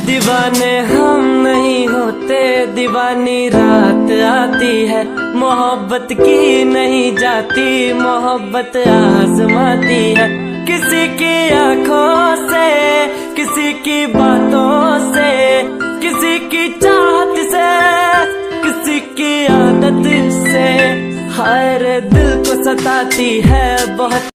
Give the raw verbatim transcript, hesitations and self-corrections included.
दीवाने हम नहीं होते, दीवानी रात आती है। मोहब्बत की नहीं जाती, मोहब्बत आजमाती है। किसी की आंखों से, किसी की बातों से, किसी की चाहत से, किसी की आदत से, हर दिल को सताती है बहुत।